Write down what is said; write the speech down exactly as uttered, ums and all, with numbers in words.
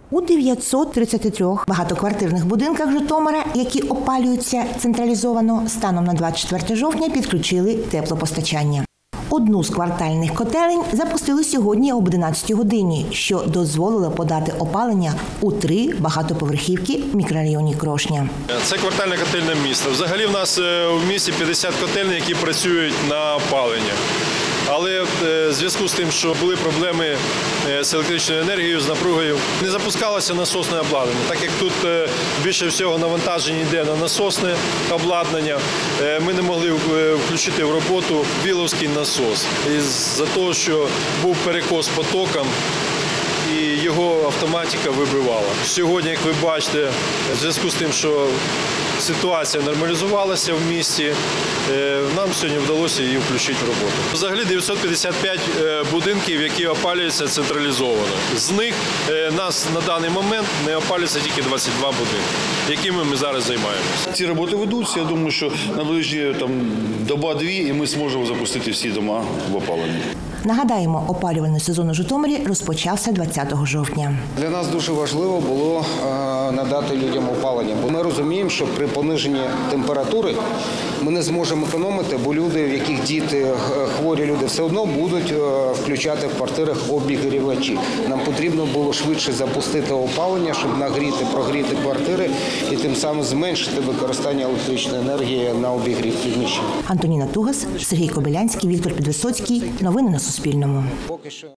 У дев'ятсот тридцяти трьох багатоквартирних будинках Житомира, які опалюються централізовано, станом на двадцять четверте жовтня підключили теплопостачання. Одну з квартальних котелень запустили сьогодні об одинадцятій годині, що дозволило подати опалення у три багатоповерхівки в мікрорайоні Крошня. Це квартальне котельне місто. Взагалі в нас в місті п'ятдесят котелень, які працюють на опалення. Але в зв'язку з тим, що були проблеми з електричною енергією, з напругою, не запускалося насосне обладнання. Так як тут більше всього навантаження йде на насосне обладнання, ми не могли включити в роботу біловський насос. Із-за того, що був перекос потоком, і його автоматика вибивала. Сьогодні, як ви бачите, в зв'язку з тим, що ситуація нормалізувалася в місті, нам сьогодні вдалося її включити в роботу. Взагалі дев'ятсот п'ятдесят п'ять будинків, які опалюються централізовано. З них нас на даний момент не опалюється тільки двадцять два будинки, якими ми зараз займаємося. Ці роботи ведуться. Я думаю, що наближені там доба-дві, і ми зможемо запустити всі дома в опалення. Нагадаємо, опалювальний сезон у Житомирі розпочався двадцятого жовтня. Для нас дуже важливо було надати людям опалення, бо ми розуміємо, що при пониженні температури ми не зможемо економити, бо люди, в яких діти, хворі люди, все одно будуть включати в квартирах обігрівачі. Нам потрібно було швидше запустити опалення, щоб нагріти, прогріти квартири і тим самим зменшити використання електричної енергії на обігрів приміщень. Антоніна Тугас, Сергій Кобилянський, Віктор Підвисоцький. Новини на Суспільному.